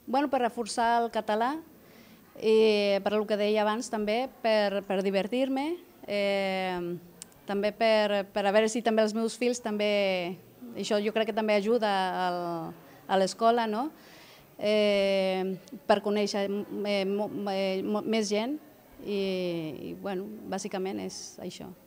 Bueno, per reforçar el català i per el que deia abans també, per divertir-me, també per a veure si també els meus fills també, això jo crec que també ajuda a l'escola, no? Per conèixer més gent i bueno, bàsicament és això.